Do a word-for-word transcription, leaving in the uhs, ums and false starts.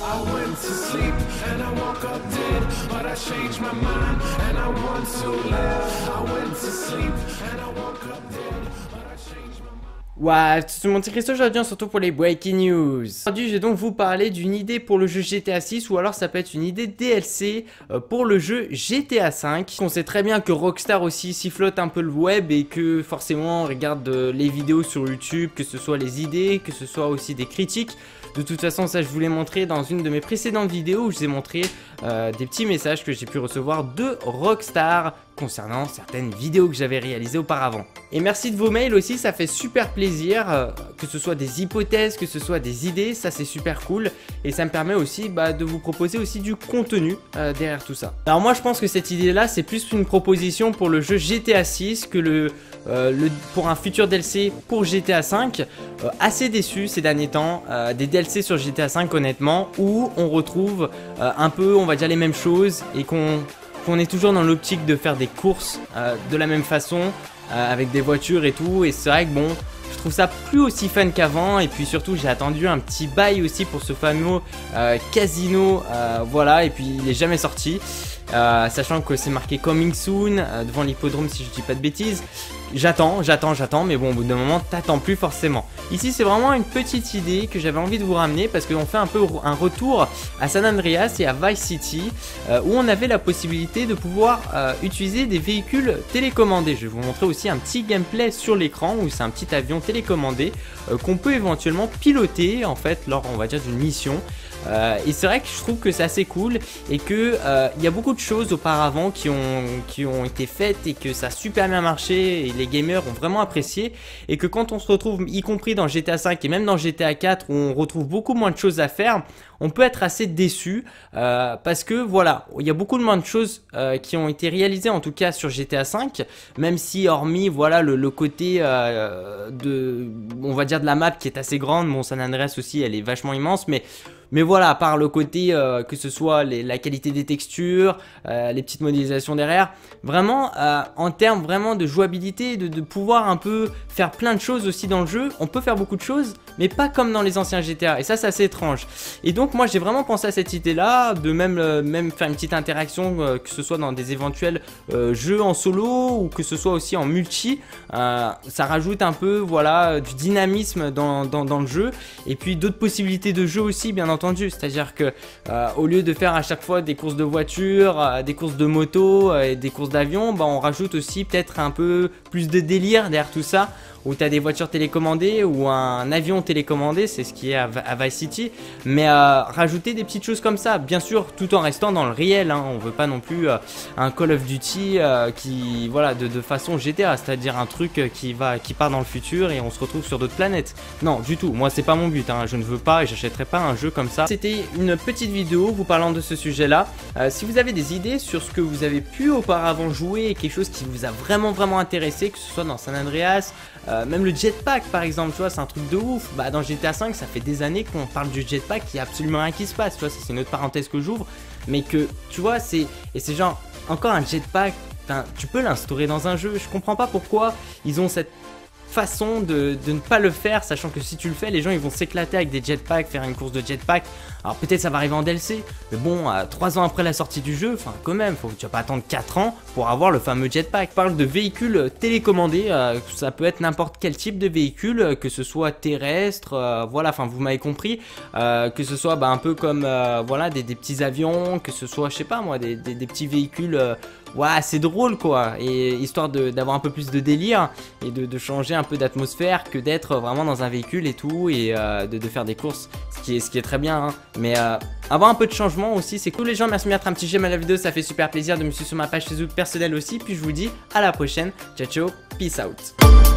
I went to sleep and I woke up dead, but I changed my mind and I want to live. I went to sleep and I woke up dead, but I changed my mind. Ouah, c'est mon petit Christo, aujourd'hui surtout pour les breaking news. Aujourd'hui, je vais donc vous parler d'une idée pour le jeu G T A six, ou alors ça peut être une idée D L C pour le jeu G T A cinq. On sait très bien que Rockstar aussi sifflote un peu le web et que forcément on regarde les vidéos sur YouTube, que ce soit les idées, que ce soit aussi des critiques. De toute façon, ça je vous l'ai montré dans une de mes précédentes vidéos où je vous ai montré euh, des petits messages que j'ai pu recevoir de Rockstar concernant certaines vidéos que j'avais réalisées auparavant. Et merci de vos mails aussi, ça fait super plaisir, euh, que ce soit des hypothèses, que ce soit des idées, ça c'est super cool. Et ça me permet aussi bah, de vous proposer aussi du contenu euh, derrière tout ça. Alors moi je pense que cette idée là c'est plus une proposition pour le jeu G T A six que le, euh, le pour un futur D L C pour G T A cinq. Euh, assez déçu ces derniers temps, euh, des D L C sur G T A cinq honnêtement, où on retrouve euh, un peu on va dire les mêmes choses et qu'on qu'on est toujours dans l'optique de faire des courses euh, de la même façon, euh, avec des voitures et tout. Et c'est vrai que bon, je trouve ça plus aussi fun qu'avant. Et puis surtout j'ai attendu un petit bail aussi pour ce fameux euh, casino, euh, voilà, et puis il est jamais sorti. Euh, sachant que c'est marqué coming soon euh, devant l'hippodrome si je dis pas de bêtises. J'attends, j'attends, j'attends, mais bon, au bout d'un moment, t'attends plus forcément. Ici, c'est vraiment une petite idée que j'avais envie de vous ramener parce qu'on fait un peu un retour à San Andreas et à Vice City euh, où on avait la possibilité de pouvoir euh, utiliser des véhicules télécommandés. Je vais vous montrer aussi un petit gameplay sur l'écran où c'est un petit avion télécommandé euh, qu'on peut éventuellement piloter en fait lors, on va dire, d'une mission. Euh, et c'est vrai que je trouve que c'est assez cool et que euh, il y a beaucoup de choses auparavant qui ont, qui ont été faites et que ça a super bien marché et les gamers ont vraiment apprécié, et que quand on se retrouve y compris dans G T A cinq et même dans G T A quatre où on retrouve beaucoup moins de choses à faire, on peut être assez déçu euh, parce que voilà, il y a beaucoup de moins de choses euh, qui ont été réalisées en tout cas sur G T A cinq, même si hormis voilà le, le côté euh, de, on va dire de la map qui est assez grande, bon San Andreas aussi elle est vachement immense, mais Mais voilà, à part le côté euh, que ce soit les, la qualité des textures, euh, les petites modélisations derrière, vraiment euh, en termes vraiment de jouabilité, de, de pouvoir un peu faire plein de choses aussi dans le jeu, on peut faire beaucoup de choses, mais pas comme dans les anciens G T A, et ça c'est assez étrange. Et donc moi j'ai vraiment pensé à cette idée là, de même, euh, même faire une petite interaction, euh, que ce soit dans des éventuels euh, jeux en solo, ou que ce soit aussi en multi, euh, ça rajoute un peu voilà, du dynamisme dans, dans, dans le jeu, et puis d'autres possibilités de jeu aussi bien entendu. C'est-à-dire que euh, au lieu de faire à chaque fois des courses de voitures, euh, des courses de moto euh, et des courses d'avion, bah, on rajoute aussi peut-être un peu plus de délire derrière tout ça, où tu as des voitures télécommandées ou un avion télécommandé, c'est ce qui est à, à Vice City, mais euh, rajouter des petites choses comme ça, bien sûr tout en restant dans le réel, hein. On veut pas non plus euh, un Call of Duty euh, qui, voilà, de, de façon G T A, c'est-à-dire un truc qui, va, qui part dans le futur et on se retrouve sur d'autres planètes. Non, du tout, moi c'est pas mon but, hein. Je ne veux pas et j'achèterai pas un jeu comme ça. C'était une petite vidéo vous parlant de ce sujet-là. Euh, si vous avez des idées sur ce que vous avez pu auparavant jouer et quelque chose qui vous a vraiment vraiment intéressé, que ce soit dans San Andreas, Euh, même le jetpack par exemple, tu vois, c'est un truc de ouf. Bah dans G T A cinq ça fait des années qu'on parle du jetpack, il y a absolument rien qui se passe, tu vois, c'est une autre parenthèse que j'ouvre, mais que tu vois c'est, et c'est genre encore un jetpack, tu peux l'instaurer dans un jeu. Je comprends pas pourquoi ils ont cette façon de, de ne pas le faire, sachant que si tu le fais, les gens ils vont s'éclater avec des jetpacks, faire une course de jetpack. Alors peut-être ça va arriver en D L C, mais bon, euh, trois ans après la sortie du jeu, enfin quand même, faut, tu vas pas attendre quatre ans pour avoir le fameux jetpack. Je parle de véhicules télécommandés, euh, ça peut être n'importe quel type de véhicule, que ce soit terrestre, euh, voilà, enfin vous m'avez compris, euh, que ce soit bah, un peu comme euh, voilà des, des petits avions, que ce soit je sais pas moi, des, des, des petits véhicules. Euh, Ouais, c'est drôle quoi, et histoire d'avoir un peu plus de délire et de, de changer un peu d'atmosphère que d'être vraiment dans un véhicule et tout, et euh, de, de faire des courses, ce qui est, ce qui est très bien, hein. Mais euh, avoir un peu de changement aussi, c'est cool les gens. Merci de mettre un petit j'aime à la vidéo, ça fait super plaisir, de me suivre sur ma page Facebook personnelle aussi, puis je vous dis à la prochaine, ciao ciao, peace out.